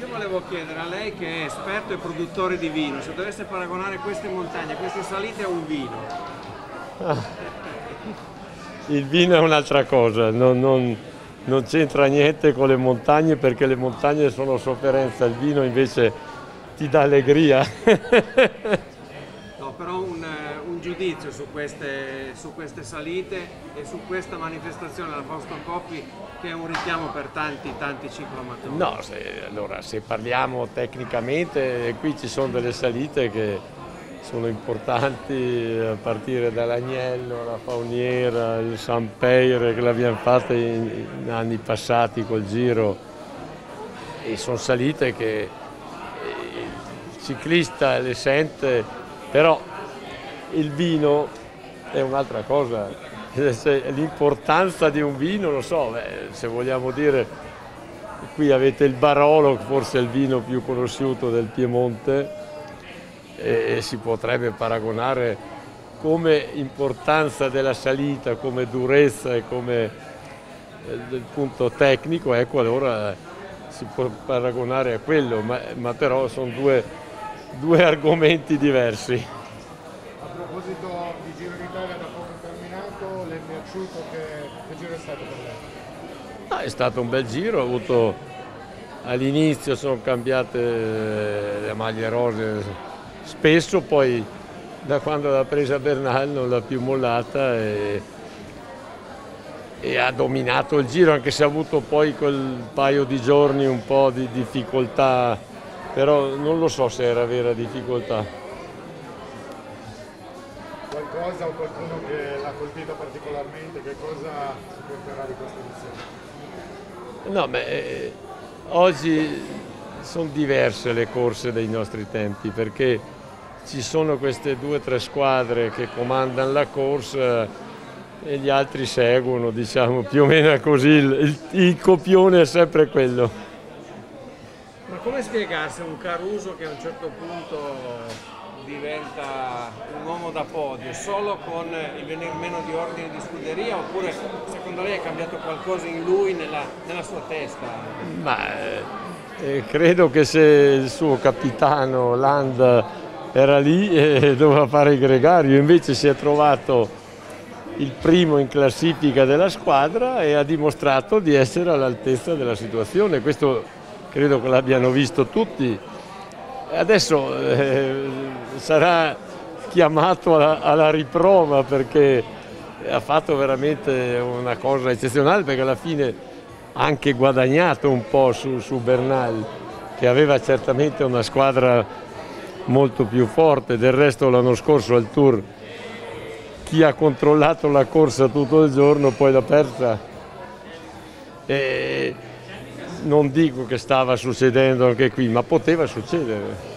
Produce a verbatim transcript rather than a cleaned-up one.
Io volevo chiedere a lei, che è esperto e produttore di vino, se dovesse paragonare queste montagne, queste salite a un vino. Ah, il vino è un'altra cosa, non, non, non c'entra niente con le montagne, perché le montagne sono sofferenza, il vino invece ti dà allegria. No, però un, un giudizio su queste, su queste salite e su questa manifestazione della Fausto Coppi, che è un richiamo per tanti, tanti cicloamatori. No, se, allora se parliamo tecnicamente, qui ci sono delle salite che sono importanti, a partire dall'Agnello, la Fauniera, il San Peire, che l'abbiamo fatta in, in anni passati col Giro, e sono salite che il ciclista le sente, però il vino è un'altra cosa. L'importanza di un vino, lo so, beh, se vogliamo dire, qui avete il Barolo, forse è il vino più conosciuto del Piemonte, e si potrebbe paragonare come importanza della salita, come durezza e come eh, del punto tecnico, ecco, allora si può paragonare a quello, ma, ma però sono due, due argomenti diversi. A proposito di Giro d'Italia da poco terminato, le è piaciuto? Che, che giro è stato per lei? Ah, è stato un bel giro, ho avuto, all'inizio sono cambiate le maglie rose spesso, poi da quando l'ha presa Bernal non l'ha più mollata e, e ha dominato il giro, anche se ha avuto poi quel paio di giorni un po' di difficoltà, però non lo so se era vera difficoltà. Qualcosa o qualcuno che l'ha colpito particolarmente, che cosa si porterà di questa edizione? No, beh, eh, oggi sono diverse le corse dei nostri tempi, perché ci sono queste due o tre squadre che comandano la corsa e gli altri seguono, diciamo, più o meno così, il, il, il copione è sempre quello. Ma come spiegarsi un Caruso che a un certo punto diventa un uomo da podio solo con il venir meno di ordine di scuderia, oppure secondo lei è cambiato qualcosa in lui, nella, nella sua testa? Ma eh, credo che se il suo capitano Land era lì e doveva fare il gregario, invece si è trovato il primo in classifica della squadra e ha dimostrato di essere all'altezza della situazione. Questo credo che l'abbiano visto tutti. Adesso eh, sarà chiamato alla, alla riprova, perché ha fatto veramente una cosa eccezionale, perché alla fine ha anche guadagnato un po' su, su Bernal, che aveva certamente una squadra molto più forte. Del resto l'anno scorso al Tour chi ha controllato la corsa tutto il giorno poi l'ha persa. E non dico che stava succedendo anche qui, ma poteva succedere.